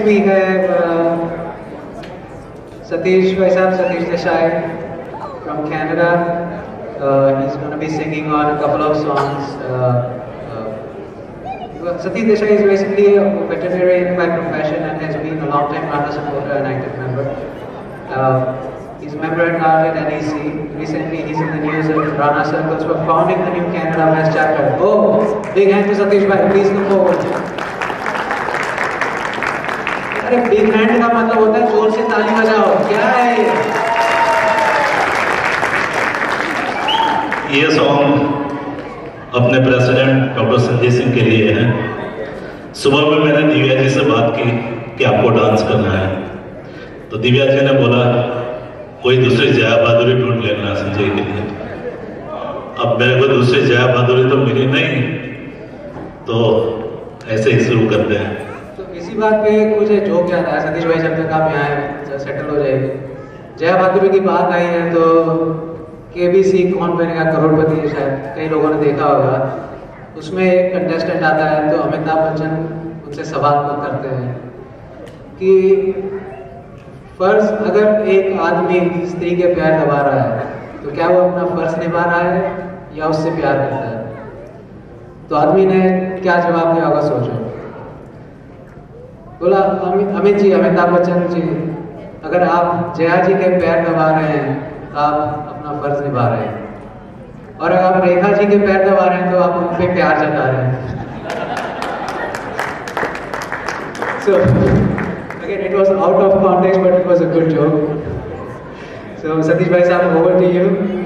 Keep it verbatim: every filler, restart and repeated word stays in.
We have uh, Satish Vaisab, Satish Desai from Canada. Uh, he's going to be singing on a couple of songs. Uh, uh, Satish Desai is basically a veterinarian by profession and has been a long-time Rana supporter and active member. Uh, he's a member at heart at N E C. Recently, he's in the news at Rana circles for founding the new Canada West chapter. Oh, big hand to Satish Bhai. Please come forward. अरे big hand का मतलब होता है जोर से ताली बजाओ, क्या है ये सॉन्ग अपने प्रेसिडेंट डॉक्टर संजय सिंह के लिए है। सुबह में मैंने दिव्या जी से बात की कि आपको डांस करना है, तो दिव्या जी ने बोला कोई दूसरी जया बहादुरी ढूंढ लेना संजय के लिए। अब मेरे को दूसरी जया बहादुरी तो मिली नहीं, तो ऐसे ही शुरू करते हैं। इसी बात पे कुछ जोक याद आया, सतीश भाई जब तक आप यहाँ सेटल हो जाएंगे, जया बहादुरी की बात आई है तो केबीसी कौन बनेगा करोड़पति है, शायद कई लोगों ने देखा होगा। उसमें एक कंटेस्टेंट आता है तो अमिताभ बच्चन उनसे सवाल करते हैं कि फर्ज अगर एक आदमी स्त्री के प्यार दबा रहा है तो क्या वो अपना फर्ज निभा रहा है या उससे प्यार करता है? तो आदमी ने क्या जवाब दिया होगा सोचो। बोला अमित जी, अमिताभ बच्चन जी, अगर आप जया जी के पैर दबा रहे हैं तो आप अपना फर्ज निभा रहे हैं, और अगर आप रेखा जी के पैर दबा रहे हैं तो आप उन पे प्यार जता रहे हैं। So again, it was out of context, but it was a good joke. So Satish bhai, over to you.